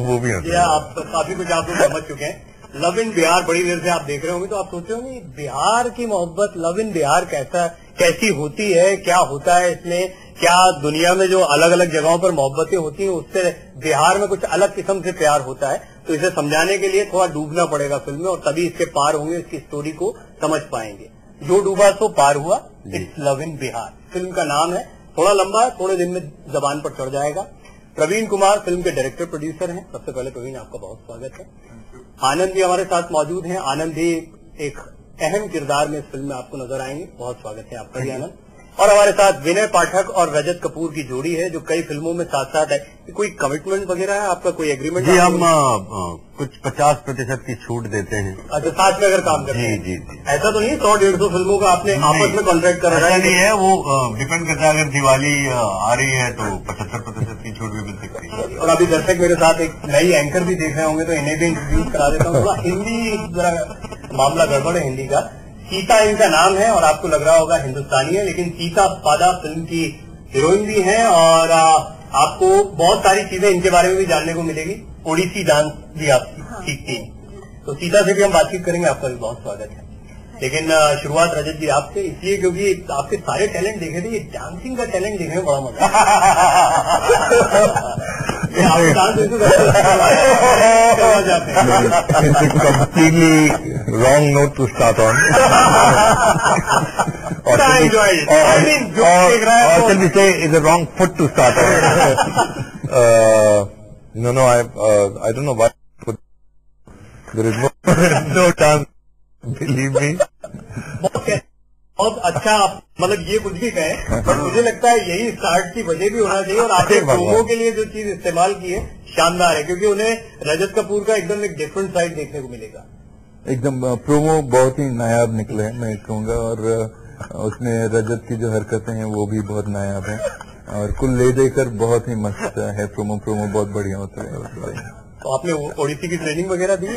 वो भी हंसे। आप काफी कुछ आप लोग समझ चुके हैं। लव इन बिहार बड़ी देर से आप देख रहे होंगे तो आप सोच रहे होंगे बिहार की मोहब्बत, लव इन बिहार कैसी होती है, क्या होता है इसमें, क्या दुनिया में जो अलग अलग जगहों पर मोहब्बतें होती हैं उससे बिहार में कुछ अलग किस्म से प्यार होता है। तो इसे समझाने के लिए थोड़ा डूबना पड़ेगा फिल्म में और तभी इसके पार होंगे, इसकी स्टोरी को समझ पाएंगे। जो डूबा सो पार हुआ, it's love in Bihar film का नाम है। थोड़ा लंबा है, थोड़े दिन में जबान पर चढ़ जाएगा। प्रवीण कुमार फिल्म के डायरेक्टर प्रोड्यूसर हैं। सबसे पहले प्रवीण आपका बहुत स्वागत है। आनंद भी हमारे साथ मौजूद हैं। आनंद भी एक अहम किरदार में इस फिल्म में आपको नजर आएंगे। बहुत स्वागत है आपका भी आनंद। और हमारे साथ विनय पाठक और रजत कपूर की जोड़ी है जो कई फिल्मों में साथ साथ है। कोई कमिटमेंट वगैरह है आपका, कोई एग्रीमेंट? जी, हम कुछ 50% की छूट देते हैं। अच्छा, साथ में अगर काम करते हैं? जी। ऐसा तो नहीं 100-150 फिल्मों का आपने आपस में कॉन्ट्रैक्ट कर रखा है? नहीं है, वो डिपेंड करता है। अगर दिवाली आ रही है तो 75% की छूट भी मिल सकती है। और अभी दर्शक मेरे साथ एक नई एंकर भी देख रहे होंगे तो इन्हें भी इंट्रोड्यूस करा देता हूँ। थोड़ा हिंदी जरा मामला गड़बड़ है हिंदी का। सीता इनका नाम है और आपको लग रहा होगा हिंदुस्तानी है, लेकिन सीता पादा फिल्म की हीरोइन भी है और आपको बहुत सारी चीजें इनके बारे में भी जानने को मिलेगी। ओडिसी डांस भी आप सीखती हैं, तो सीता से भी हम बातचीत करेंगे। आपका भी बहुत स्वागत है। लेकिन शुरुआत रजत जी आपसे इसलिए क्योंकि आपके सारे टैलेंट देखे थे, ये डांसिंग का टैलेंट देखने में बड़ा मजा completely wrong note to start on. or shall we say is a wrong foot to start on. No, I don't know why. There is no chance. Believe me. बहुत अच्छा, मतलब ये कुछ भी कहें पर मुझे लगता है यही स्टार्ट की वजह भी होना चाहिए। और आपने प्रोमो के लिए जो चीज इस्तेमाल की है शानदार है, क्योंकि उन्हें रजत कपूर का एकदम एक डिफरेंट साइड देखने को मिलेगा। एकदम प्रोमो बहुत ही नायाब निकले हैं मैं कहूँगा, और उसमें रजत की जो हरकतें हैं वो भी बहुत नायाब हैं और कुल ले देकर बहुत ही मस्त है प्रोमो बहुत बढ़िया होता है। तो आपने ओडिसी की ट्रेनिंग वगैरह दी?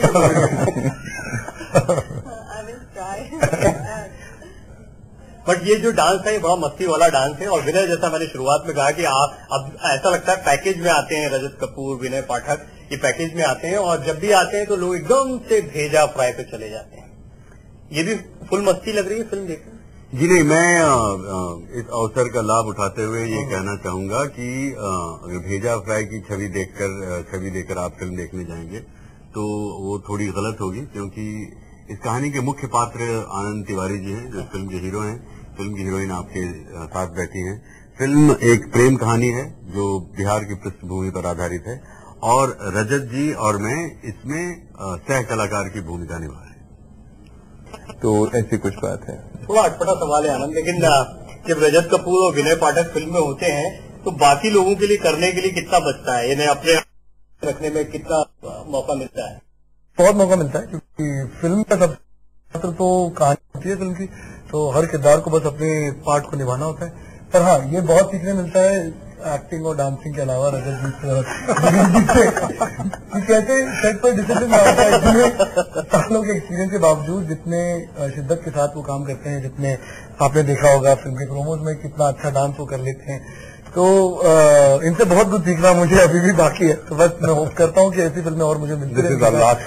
बट ये जो डांस है ये बड़ा मस्ती वाला डांस है। और विनय, जैसा मैंने शुरुआत में कहा कि आप अब ऐसा लगता है पैकेज में आते हैं, रजत कपूर, विनय पाठक ये पैकेज में आते हैं और जब भी आते हैं तो लोग एकदम से भेजा फ्राई पे चले जाते हैं। ये भी फुल मस्ती लग रही है फिल्म देखकर? जी नहीं, मैं इस अवसर का लाभ उठाते हुए ये कहना चाहूंगा कि अगर भेजा फ्राई की छवि देखकर आप फिल्म देखने जाएंगे तो वो थोड़ी गलत होगी, क्योंकि इस कहानी के मुख्य पात्र आनंद तिवारी जी हैं जो फिल्म के हीरो हैं। फिल्म की हीरोइन आपके साथ बैठी हैं। फिल्म एक प्रेम कहानी है जो बिहार की पृष्ठभूमि पर आधारित है और रजत जी और मैं इसमें सह कलाकार की भूमिका निभा रहे हैं। तो ऐसी कुछ बात है। थोड़ा अटपटा सवाल है आनंद, लेकिन जब रजत कपूर और विनय पाठक फिल्म में होते हैं तो बाकी लोगों के लिए करने के लिए कितना बचता है, इन्हें अपने रखने में कितना मौका मिलता है? बहुत मौका मिलता है, क्योंकि फिल्म का सब तो कहानी होती है फिल्म की, तो हर किरदार को बस अपने पार्ट को निभाना होता है। पर हाँ, ये बहुत सीखने मिलता है एक्टिंग और डांसिंग के अलावा रजत जी से कैसे सेट पर डिसिप्लिन होता है, जितने सालों के एक्सपीरियंस के बावजूद जितने शिद्दत के साथ वो काम करते हैं, जितने आपने देखा होगा फिल्म के प्रोमोज में कितना अच्छा डांस वो कर लेते हैं। तो इनसे बहुत कुछ सीखना मुझे अभी भी बाकी है। तो बस मैं होप करता हूँ कि ऐसी फिल्में और मुझे मिलती है।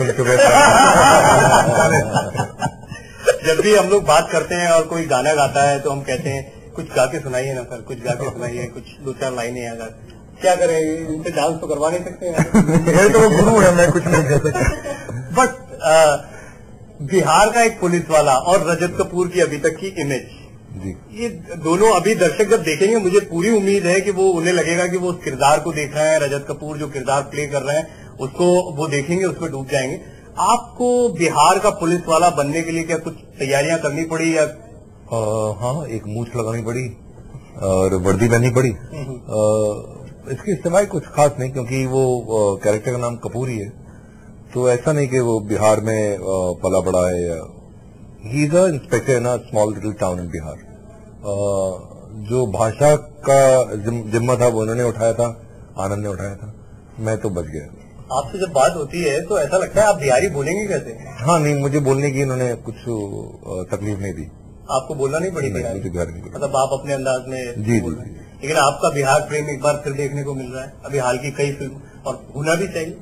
जब भी हम लोग बात करते हैं और कोई गाना गाता है तो हम कहते हैं कुछ गा के सुनाइए ना सर, कुछ गा के सुनाइए, कुछ 2-4 लाइनें अगर क्या करें, इनसे डांस तो करवा नहीं सकते हैं। तो वो गुरु है, मैं कुछ नहीं कह सकता। बट बिहार का एक पुलिस वाला और रजत कपूर की अभी तक की इमेज जी, ये दोनों अभी दर्शक जब देखेंगे मुझे पूरी उम्मीद है कि वो उन्हें लगेगा कि वो उस किरदार को देख रहे हैं, रजत कपूर जो किरदार प्ले कर रहे हैं उसको वो देखेंगे, उसमें डूब जाएंगे। आपको बिहार का पुलिस वाला बनने के लिए क्या कुछ तैयारियां करनी पड़ी या? हाँ, एक मूछ लगानी पड़ी और वर्दी पहननी पड़ी। इसके इस्तेमाल कुछ खास नहीं, क्योंकि वो कैरेक्टर का नाम कपूर ही है, तो ऐसा नहीं कि वो बिहार में पला बड़ा है। He is a inspector in a small little town in Bihar. जो भाषा का जिम्मा था वो उन्होंने उठाया था, आनंद ने उठाया था, मैं तो बच गया। आपसे जब बात होती है तो ऐसा लगता है आप बिहारी बोलेंगे कैसे? हाँ नहीं, मुझे बोलने की इन्होंने कुछ तकलीफ नहीं दी। आपको बोलना नहीं पड़ी बिहारी? मुझे घर नहीं, मतलब आप अपने अंदाज में जी। लेकिन आपका बिहार प्रेम एक बार फिर देखने को मिल रहा है। अभी हाल की कई फिल्म और होना भी चाहिए।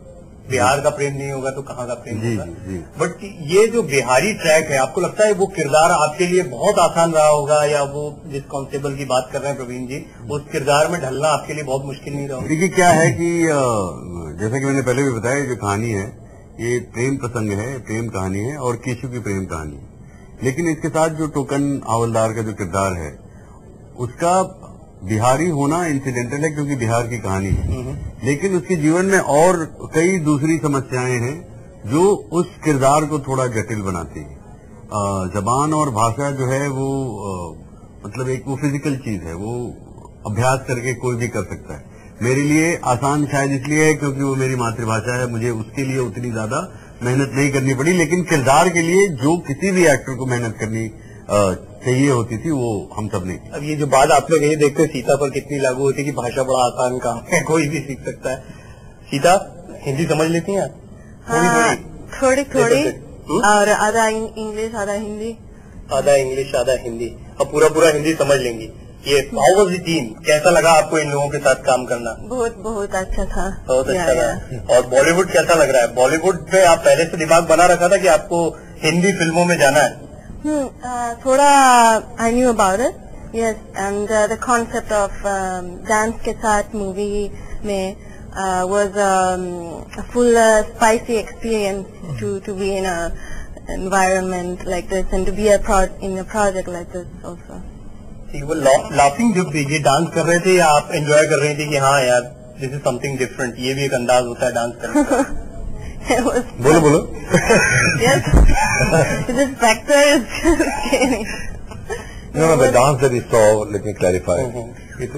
बिहार का प्रेम नहीं होगा तो कहाँ का प्रेम जी होगा। जी। बट ये जो बिहारी ट्रैक है, आपको लगता है वो किरदार आपके लिए बहुत आसान रहा होगा, या वो जिस कांस्टेबल की बात कर रहे हैं प्रवीण जी, उस किरदार में ढलना आपके लिए बहुत मुश्किल नहीं रहा होगा? देखिए क्या है कि जैसा कि मैंने पहले भी बताया, जो कहानी है ये प्रेम प्रसंग है, प्रेम कहानी है और केशु की प्रेम कहानी है। लेकिन इसके साथ जो टोकन हवलदार का जो किरदार है उसका बिहारी होना इंसिडेंटल है, क्योंकि बिहार की कहानी है। लेकिन उसके जीवन में और कई दूसरी समस्याएं हैं जो उस किरदार को थोड़ा जटिल बनाती है। जबान और भाषा जो है वो मतलब एक वो फिजिकल चीज है, वो अभ्यास करके कोई भी कर सकता है। मेरे लिए आसान शायद इसलिए है क्योंकि वो मेरी मातृभाषा है, मुझे उसके लिए उतनी ज्यादा मेहनत नहीं करनी पड़ी। लेकिन किरदार के लिए जो किसी भी एक्टर को मेहनत करनी चाहिए होती थी वो हम सब ने। अब ये जो बात आप लोग ये देखते हैं सीता पर कितनी लागू होती है कि भाषा बड़ा आसान काम है, कोई भी सीख सकता है। सीता हिंदी समझ लेती हैं? थोड़ी थोड़ी, और आधा इंग्लिश आधा हिंदी। आधा इंग्लिश आधा हिंदी, अब पूरा हिंदी समझ लेंगी। ये हाउ वाज द टीम, कैसा लगा आपको इन लोगों के साथ काम करना? बहुत अच्छा था। बहुत अच्छा था। और बॉलीवुड कैसा लग रहा है? बॉलीवुड में आप पहले से दिमाग बना रखा था कि आपको हिंदी फिल्मों में जाना है? थोड़ा I knew about it, yes, and the concept of dance के साथ मूवी में was a full spicy experience to be in a environment like this and to be in a project like this also. वो laughing जब ये dance कर रहे थे या आप एंजॉय कर रही थी कि हाँ यार दिस इज समथिंग डिफरेंट, ये भी एक अंदाज होता है डांस करने का? बोलो Yes, this factor is scary. No, the dance that you saw, let me clarify. It's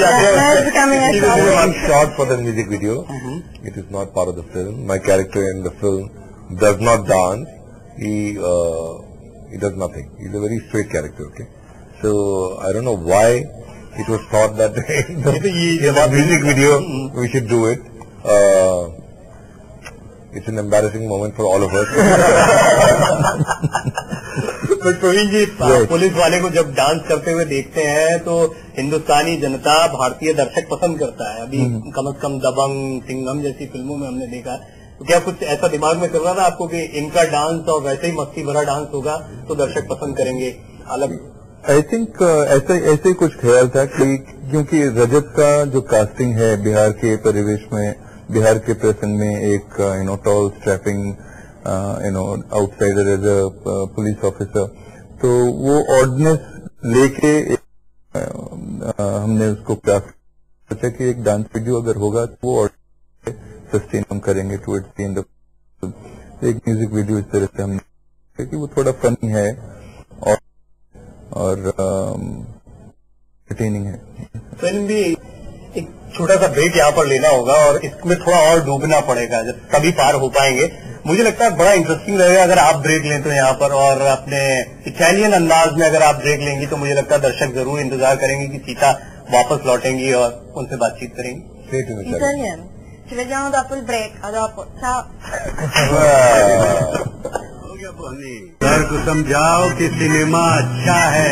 only shot for the music video. It is not part of the film. My character in the film does not dance. He does nothing. He's a very straight character. Okay, so I don't know why it was thought that in the music video we should do it. It's an embarrassing moment for all of us. But Praveen ji, police वाले को जब dance करते हुए देखते हैं तो हिंदुस्तानी जनता, भारतीय दर्शक पसंद करता है। अभी कम से कम दबंग, सिंघम जैसी फिल्मों में हमने देखा। तो क्या कुछ ऐसा दिमाग में चल रहा था आपको कि इनका डांस और वैसे ही मस्ती भरा डांस होगा तो दर्शक पसंद करेंगे अलग? आई थिंक ऐसे कुछ ख्याल था कि क्योंकि रजत का जो कास्टिंग है बिहार के परिवेश में, बिहार के प्रसंग में एक tall strapping outsider as a police officer, तो वो ऑर्डनेस लेके हमने उसको क्राफ्ट सोचा कि एक डांस वीडियो अगर होगा तो वो सस्टेन हम करेंगे टुवर्ड्स द एंड ऑफ एक म्यूजिक वीडियो। इस तरह से हमने कि वो थोड़ा फनी है और एंटरटेनिंग है। फिल्म भी एक छोटा सा ब्रेक यहाँ पर लेना होगा और इसमें थोड़ा और डूबना पड़ेगा, जब तभी पार हो पाएंगे। मुझे लगता है बड़ा इंटरेस्टिंग रहेगा अगर आप ब्रेक लें तो यहाँ पर, और अपने इटालियन अंदाज में अगर आप ब्रेक लेंगी तो मुझे लगता है दर्शक जरूर इंतजार करेंगे कि सीता वापस लौटेंगी और उनसे बातचीत करेंगी। Italian. Ci vediamo dopo il break. A dopo. Ciao. Sir को समझाओ कि सिनेमा अच्छा है।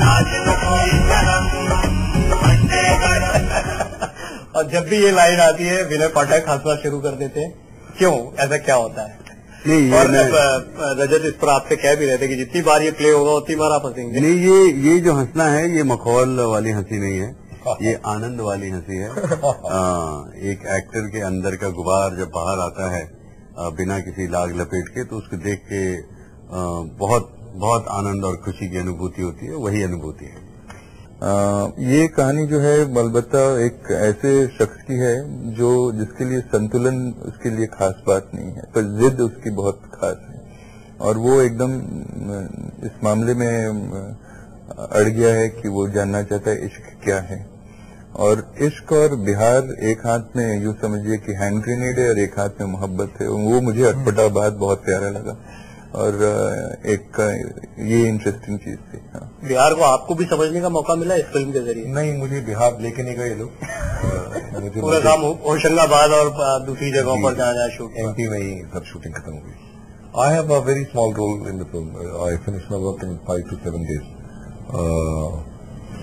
और जब भी ये लाइन आती है विनय पाठक हंसना शुरू कर देते हैं। क्यों, ऐसा क्या होता है? नहीं, और रजत इस पर आपसे कह भी रहे थे कि जितनी बार ये प्ले होगा उतनी बार आप हंसेंगे। नहीं, ये जो हंसना है ये मखौल वाली हंसी नहीं है, ये आनंद वाली हंसी है। एक एक्टर के अंदर का गुबार जब बाहर आता है बिना किसी लाग लपेट के, तो उसको देख के बहुत बहुत आनंद और खुशी की अनुभूति होती है, वही अनुभूति है। ये कहानी जो है अलबत्ता एक ऐसे शख्स की है जो जिसके लिए संतुलन उसके लिए खास बात नहीं है, पर जिद उसकी बहुत खास है और वो एकदम इस मामले में अड़ गया है कि वो जानना चाहता है इश्क क्या है। और इश्क और बिहार एक हाथ में यूं समझिए कि हैंड ग्रेनेड है और एक हाथ में मोहब्बत है। वो मुझे अटपटा बात बहुत प्यारा लगा और एक ये इंटरेस्टिंग चीज थी। हाँ। बिहार को आपको भी समझने का मौका मिला इस फिल्म के जरिए? नहीं, मुझे बिहार लेके नहीं गए लोग। पूरा काम होशंगाबाद और दूसरी जगहों पर जहाँ शूट एमपी में ही सब शूटिंग खत्म हो गई। I have a very small role in the film. I finish my work in 5 to 7 days.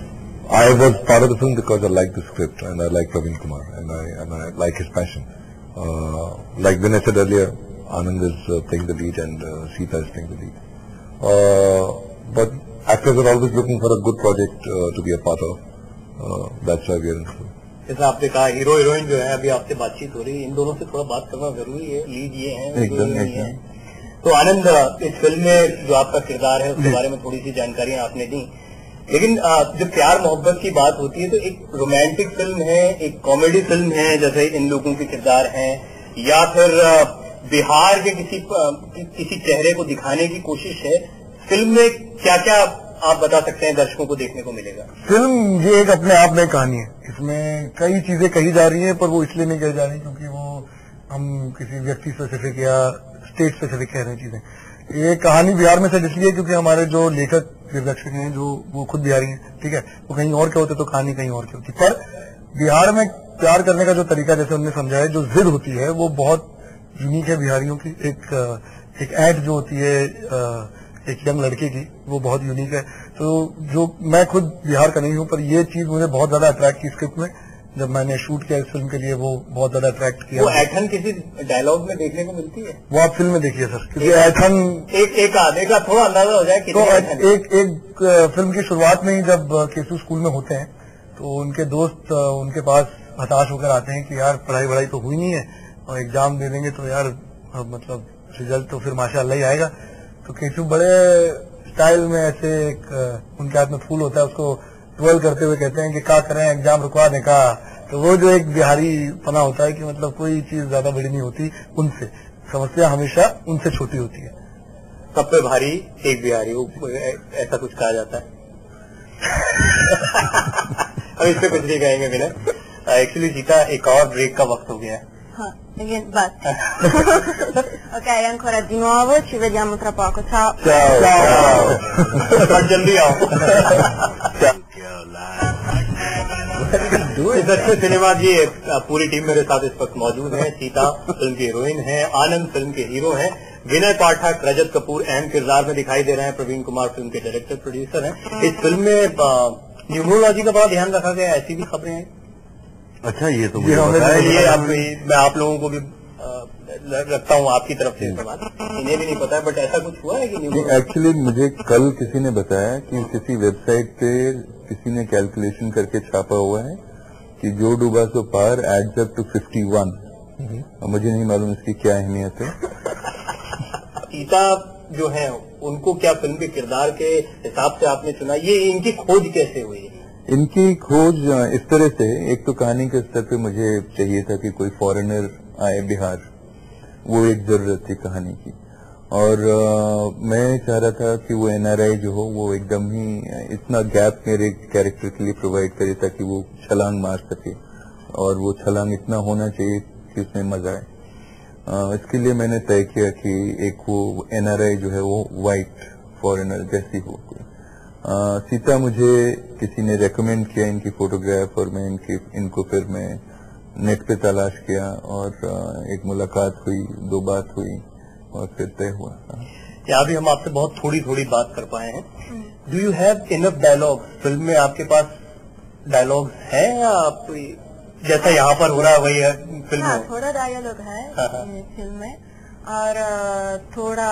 I was part of the film because I liked the script and I like Praveen Kumar and I like his passion. Like when I said earlier, Anand is playing the lead and Sita is playing the lead. But actors are always looking for a good project to be a part of. That's why we are in film. जैसे आपने कहा hero heroine जो है अभी आपसे बातचीत हो रही है, इन दोनों से थोड़ा बात करना जरूरी है. लीड ये है, एकदम. तो आनंद, इस फिल्म में जो आपका किरदार है उसके बारे में थोड़ी सी जानकारियां आपने दी, लेकिन जब प्यार मोहब्बत की बात होती है तो एक रोमांटिक फिल्म है, एक कॉमेडी फिल्म है जैसे इन लोगों के किरदार हैं, या फिर बिहार के किसी चेहरे को दिखाने की कोशिश है. फिल्म में क्या क्या आप बता सकते हैं दर्शकों को देखने को मिलेगा? फिल्म ये एक अपने आप में कहानी है. इसमें कई चीजें कही जा रही हैं, पर वो इसलिए नहीं कही जा रही क्योंकि वो हम किसी व्यक्ति स्पेसिफिक या स्टेट स्पेसिफिक कह रहे हैं चीजें. ये कहानी बिहार में से इसलिए क्योंकि हमारे जो लेखक निर्देशक हैं जो वो खुद बिहारी हैं, ठीक है, वो कहीं और के होते तो कहानी कहीं और की होती. पर बिहार में प्यार करने का जो तरीका जैसे उन्होंने समझा है, जो जिद होती है वो बहुत यूनिक है बिहारियों की. एक ऐड जो होती है एक यंग लड़के की, वो बहुत यूनिक है. तो जो मैं खुद बिहार का नहीं हूं, पर ये चीज मुझे बहुत ज्यादा अट्रैक्ट की स्क्रिप्ट में. जब मैंने शूट किया इस फिल्म के लिए, वो बहुत ज्यादा अट्रैक्ट किया. वो ऐठन किसी डायलॉग में देखने को मिलती है? वो आप फिल्म में देखिए सर, क्योंकि ऐठन एक आधे का थोड़ा अंदाजा हो जाए. तो एक फिल्म की शुरुआत में ही जब केसू स्कूल में होते हैं तो उनके दोस्त उनके पास हताश होकर आते हैं कि यार पढ़ाई तो हुई नहीं है और एग्जाम दे देंगे तो यार मतलब रिजल्ट तो फिर माशाअल्लाह ही आएगा. तो केशव बड़े स्टाइल में ऐसे एक उनके हाथ में फूल होता है, उसको ट्वेल करते हुए कहते हैं कि क्या करें, एग्जाम रुकवा दें का. तो वो जो एक बिहारी पना होता है कि मतलब कोई चीज ज्यादा बड़ी नहीं होती उनसे, समस्या हमेशा उनसे छोटी होती है. सब पे भारी एक बिहारी, ऐसा कुछ कहा जाता है. अब इस पे कुछ नहीं कहेंगे विनय. एक्चुअली सीता, एक और ब्रेक का वक्त हो गया है. Basta. Ok, ancora di nuovo, ci vediamo tra poco. Ciao. जल्दी आओ. इस अच्छे सिनेमा की पूरी टीम मेरे साथ इस वक्त मौजूद है. सीता फिल्म की हीरोइन है, आनंद फिल्म के हीरो हैं, विनय पाठक, रजत कपूर अहम किरदार में दिखाई दे रहे हैं, प्रवीण कुमार फिल्म के डायरेक्टर प्रोड्यूसर हैं. इस फिल्म में न्यूमरोलॉजी का बड़ा ध्यान रखा गया, ऐसी भी खबरें हैं. अच्छा, ये तो मुझे पता है. मैं आप लोगों को भी रखता हूँ आपकी तरफ से बात, इन्हें भी नहीं पता है, बट ऐसा कुछ हुआ है कि नहीं? एक्चुअली मुझे कल किसी ने बताया कि किसी वेबसाइट पे किसी ने कैलकुलेशन करके छापा हुआ है कि जो डूबा सो पार एड्स अप टू 51. मुझे नहीं मालूम इसकी क्या अहमियत है. सीता जो है उनको क्या फिल्म के किरदार के हिसाब से आपने चुना, ये इनकी खोज कैसे हुई? इनकी खोज इस तरह से, एक तो कहानी के स्तर पे मुझे चाहिए था कि कोई फॉरेनर आए बिहार, वो एक जरूरत थी कहानी की. और मैं चाह रहा था कि वो NRI जो हो वो एकदम ही इतना गैप मेरे कैरेक्टर के लिए प्रोवाइड करे ताकि वो छलांग मार सके, और वो छलांग इतना होना चाहिए कि उसमें मजा आए. इसके लिए मैंने तय किया कि एक वो NRI जो है वो व्हाइट फॉरेनर जैसी हो. सीता मुझे किसी ने रेकमेंड किया इनकी फोटोग्राफ, और मैं इनको फिर मैं नेट पे तलाश किया और एक मुलाकात हुई, 2 बात हुई और फिर तय हुआ. यहाँ भी हम आपसे बहुत थोड़ी बात कर पाए हैं. Do you have enough dialogue? Film में आपके पास डायलॉग है या आप जैसा यहाँ पर हो रहा है वही है फिल्म में? थोड़ा डायलॉग है फिल्म में, और थोड़ा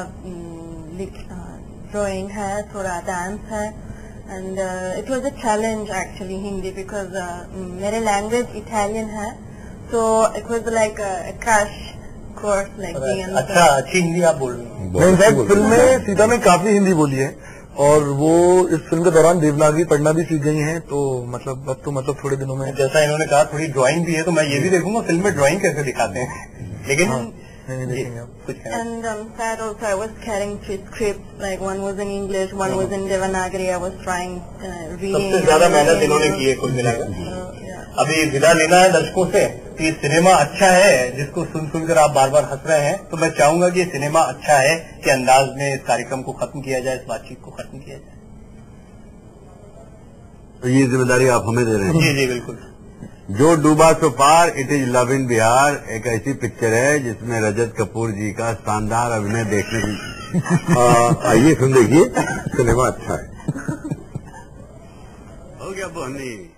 ड्राइंग है, थोड़ा डांस है. And it was a challenge actually Hindi, because मेरे लैंग्वेज इटालियन है, so it was like a crash course like being. अच्छा, अच्छी हिंदी आप बोल रही हैं. इनफैक्ट फिल्म में सीता ने काफी हिंदी बोली है, और वो इस फिल्म के दौरान देवनागरी पढ़ना भी सीख गई हैं. तो मतलब अब तो मतलब थोड़े दिनों में, जैसा इन्होंने कहा थोड़ी ड्राइंग भी है, तो मैं ये भी देखूंगा फिल्म में ड्राइंग कैसे दिखाते हैं. लेकिन नहीं देखेंगे आप. And that also I was carrying 3 scripts, like one was in English, one was in Devanagari. I was trying reading. सबसे ज्यादा मेहनत इन्होंने की है कुल मिलाकर. अभी विदा लेना है दर्शकों से. ये सिनेमा अच्छा है जिसको सुनकर आप बार हंस रहे हैं, तो मैं चाहूंगा कि ये सिनेमा अच्छा है कि अंदाज में इस कार्यक्रम को खत्म किया जाए, इस बातचीत को खत्म किया जाए. तो ये जिम्मेदारी आप हमें दे रहे हैं? जी बिल्कुल. जो डूबा सो पार, it is love in Bihar, एक ऐसी पिक्चर है जिसमें रजत कपूर जी का शानदार अभिनय देखने को आइए सुन देखिए, सिनेमा अच्छा है. हो गया बोहनी.